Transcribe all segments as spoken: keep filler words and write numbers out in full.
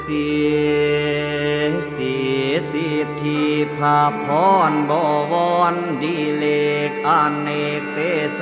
สีสีสิทธิภาพรบวรดีเลกอเนกเตโส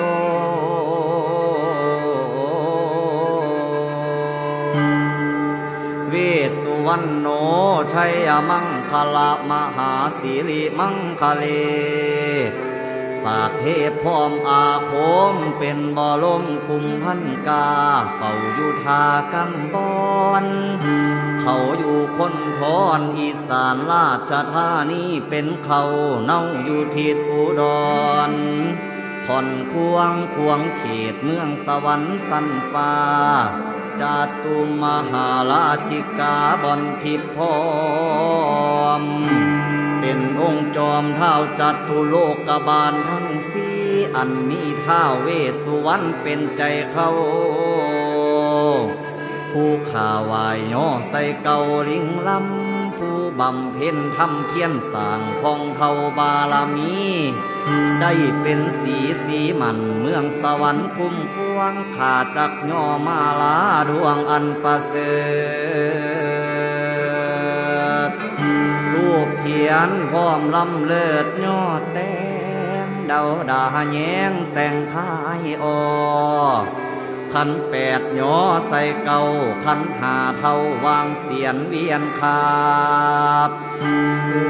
เวสุวรรณโนชัยมังคละมหาสิริมังคเลสาเทพพร้อมอาคมเป็นบรมกุมพันกาเฝ้าอยู่ทากันบอนเขาอยู่คนทอนอีสานราชธานีเป็นเขาเน่าอยู่ทิศอุดรผ่อนควงควงเขตเมืองสวรรค์สันฟ้าจาตุมหาราชิกาบอนทิพย์พร้อมเป็นองค์จอมเท้าจัตุโลกบาลทั้งสี่อันมีท้าวเวสสุวรรณเป็นใจเขาผู้ข่าวายย่อใส่เกาลิงลำผู้บำเพ็ญทำเพียรสร้างพองเทาบารมีได้เป็นสีสีมันเมืองสวรรค์คุ้มควงขาจักย่อมาลาดวงอันประเสริฐรูปเทียนพร้อมลำเลิศยอดแต้มเดาดาแยงแต่งคายออกขันแปดย่อใส่เก่าขันหาเท่าวางเสียนเวียนขาบเสื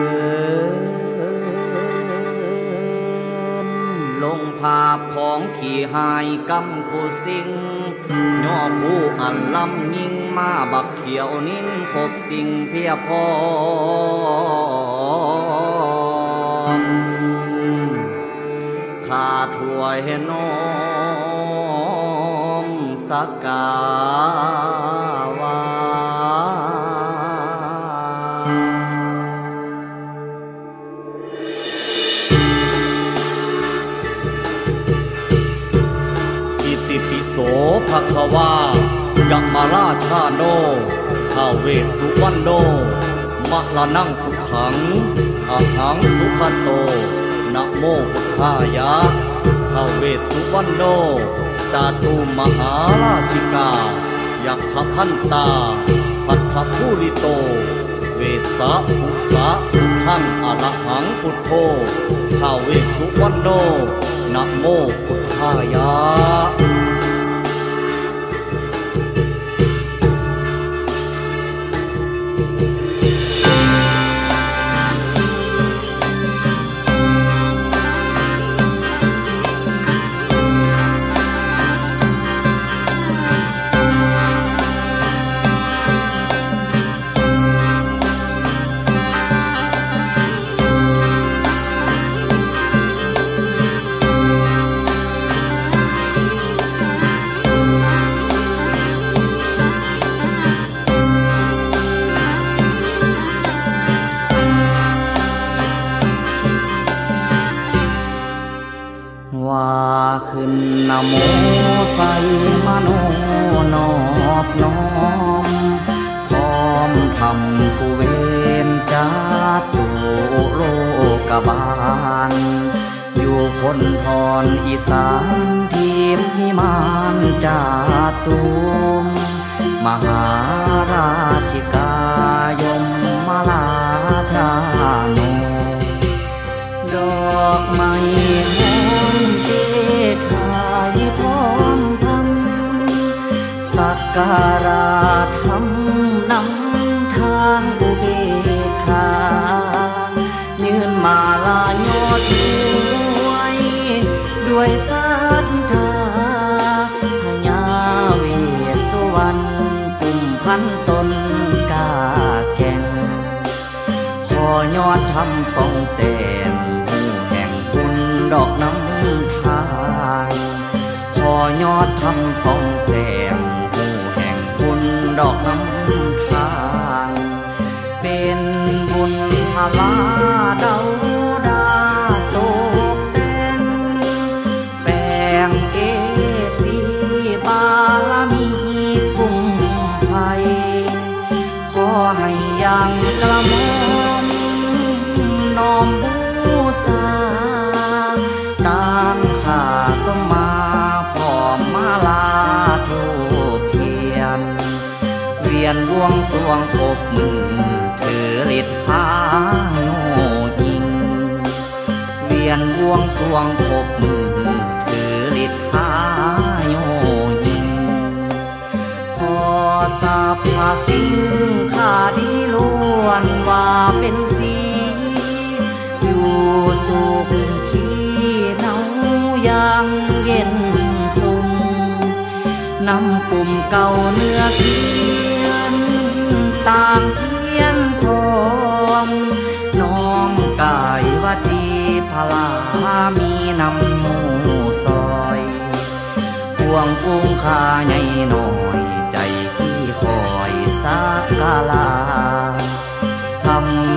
อลงภาพของขี่หายกำคูสิงย่อผู้อันลำยิงมาบักเขียวนิ้นคบสิ่งเพียพร้อมข้าถวยน้อมสักกาวาอิติปิโสภควายัมมาราชาโนท้าวเวสสุวรรณโนมะละนังสุขังอะหังสุขโตนะโมพุทธายะท้าวเวสสุวรรณโนจาตุมหาราชิกายักขพันตาปัทถภูริโตเวสะภุสะทังอรหังพุทโธท้าวเวสสุวรรณโนนะโมพุทธายะขึ้นนะโมใส่มโนนอบน้อมพร้อมทำกุเวนจาตุโลกบาลอยู่คนพรอีสานทีมพิมานจาตุมมหาราชิกายมมาลาชาโนดอกไม้สักการะธรรมนำทางอุเบกขายืนมาลายอดถวยด้วยศรัทธาพญาเวสสุวรรณกุมพันตนกาแก่งขอยอดธรรมทรงแจ่มผู้แห่งบุญดอกน้ำทายขอยอดธรรมทรงแจ่มดอกน้ำทางเป็นบุญพลาเดาดาตกแต่งแปลงเอสีบารมีคุ้มภัยขอให้ยังกระมอมน้อมบูชาตามข้าสมมาพร้อมมาลาทูบเทียนเวียนบวงสรวงโคบมือถือฤทธิ์พาโยยิงเวียนบวงสรวงพบมือถือฤทธิ์พาโยยิงขอสาบพาสิ่งข้าดีล้วนว่าเป็นสีอยู่สุขขี้เนายังเย็นสุ่มน้ำปุ่มเก่าเนื้อเสียนต่างเทียนทองน้อมกายวาจีพลามีนำหมู่ซอยห่วงฟุ้งข้าใหญ่หน่อยใจที่คอยสักกาลาทำ